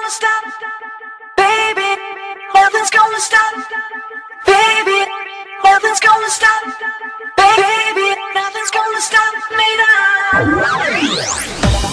gonna stop, baby. Nothing's gonna stop, baby. Nothing's gonna stop, baby. Nothing's gonna stop me now.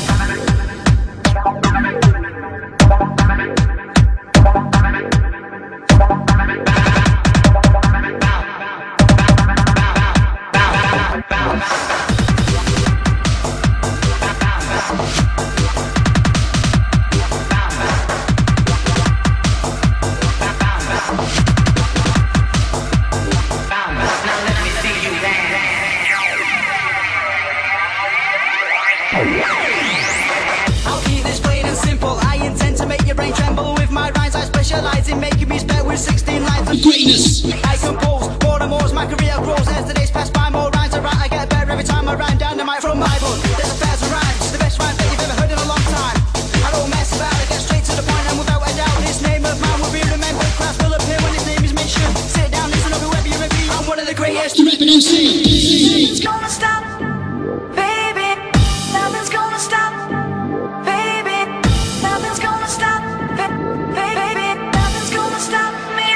I'll keep this plain and simple. I intend to make your brain tremble with my rhymes. I specialize in making me spell with 16 lines of greatness. I compose more and more as my career grows. As the days pass by, more rhymes I write. I get better every time I rhyme down the mic from my book. There's affairs of rhymes, the best rhymes that you've ever heard in a long time. I don't mess about, I get straight to the point, and without a doubt, this name of mine will be remembered. Class will appear when his name is mentioned. Sit down, listen up, whoever you may be. I'm one of the greatest. Nothing's gonna stop, baby. Nothing's gonna stop, baby. Nothing's gonna stop, baby. Nothing's gonna stop me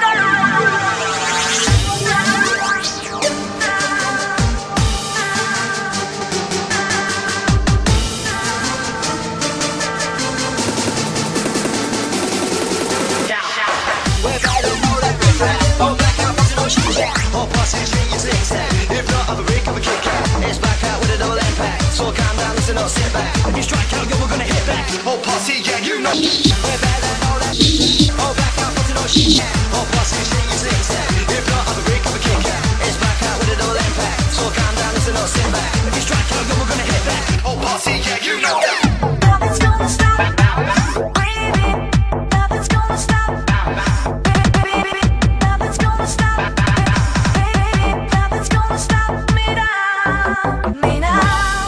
All passing street is zigzag. If not, I'll break up a kick out. It's back out with a double impact. So calm down, listen up, sit back. If you strike out, yo, we're gonna hit back. All posse, yeah, you know. We're better than all that. All back out, put it on shit. All passing street is zigzag. If not, I'll break up a kick out. It's back out with a double impact. So calm down, listen up, sit back. If you strike out, yo, we're gonna hit back. All posse, yeah, you know that. Nothing's gonna stop, baby. Nothing's gonna stop, baby. Nothing's gonna stop, baby. Nothing's gonna stop me now, me now.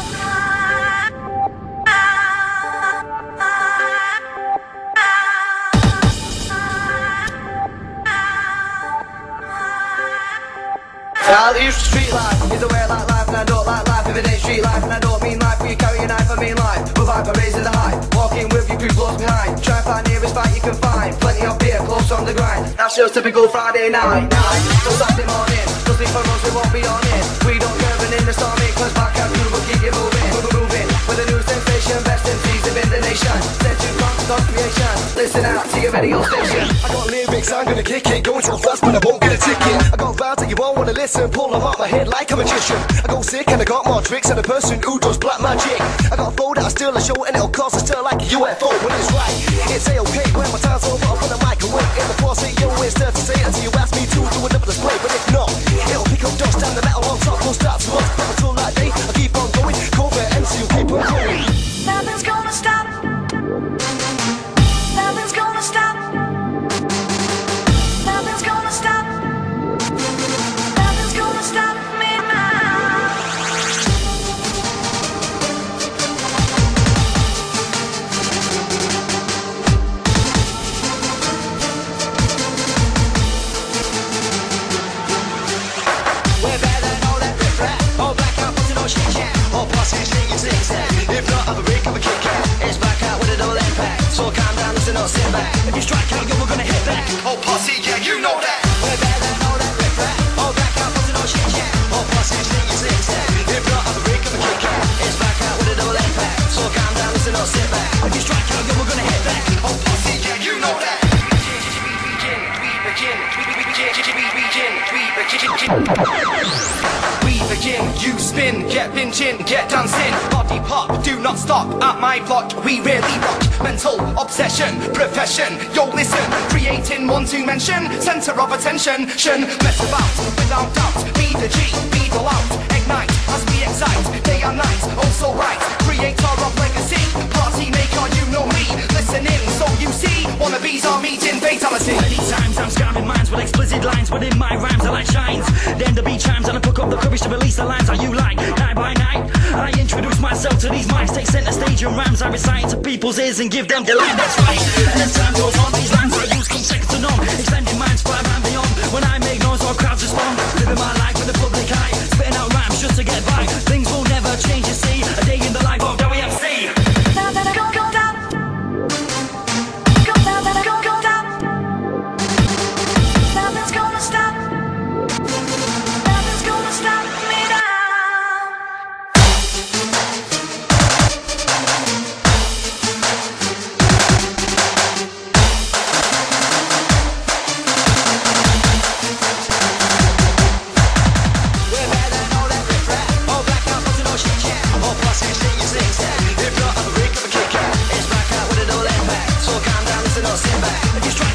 I'll use street life, is the way I like life, and I don't like life if it ain't street life. And I don't mean life when you carry a knife, I mean life. With hype, I'm raising the height, walking with you, crew close behind. Try and find nearest fight you can find, plenty of beer, close on the grind. That's just typical Friday night, till Saturday morning. Don't sleep for us, we won't be on it. We don't curve in the stormy, cause back out, you will keep you moving. With a new sensation, best MCs in the nation. Set you constant creation, listen out to your radio station. I got lyrics, I'm gonna kick it. Going so fast, but I won't get a ticket. I got rhymes that you won't wanna listen. Pull them out my head like a magician. I go sick and I got more tricks than a person who does black magic. I got a flow that'll steal a show and it'll cause a stir like a UFO. When it's right, it's A-okay. When my time's over, I'll put the mic away. In the force, yo, it's there to say until you ask me to do another display. But if not, it'll pick up dust and the metal on top will start to rust. Up until that day, I keep on going. Cover MC will keep on going. Nothing's gonna stop. Nothing's gonna stop. Nothing's gonna stop. Nothing's gonna stop me now. We're better than all that riff-raff. All black out, put it on shit, yeah. All passing street is zigzag. If not, I'll break up a kick out. It's back out with a double impact. So calm down, listen up, sit back. If you strike out, yo, we're gonna hit back. All posse, yeah, you know that. We're better than all that riff-raff. All black out, put it on shit, yeah. All passing street is zigzag. If not, I'll break up a kick out. It's back out with a double impact. So calm down, listen up, sit back. If you strike out, yo, we're gonna hit back. All posse, yeah, you know that. We begin, you spin, get pinching, get dancing. Body pop, do not stop at my block. We really rock, mental obsession, profession. Yo, listen, creating one to mention, center of attention. Mess about without doubt. Be the G, be the loud. Ignite as we excite, day and night. Also right, creator of legacy. Party maker, you know me. Listen in, so you see, wannabes are meeting fatality. Many times I'm scamming minds with explicit lines, but in my rhymes I like shines. Then the beat chimes and I pick up the courage to release the lines. Are you like night by night? I introduce myself to these mics, take center stage and rhymes I recite to people's ears and give them the line. That's right. And as time goes on, these lines I use come second to none. Extending minds far and beyond. When I make noise, all crowds respond. Living my life with the public eye, spitting out rhymes just to get by. Things will never change, you see. A day in the life of WFC. Nothing's gonna stop. listen up, sit back. If you strike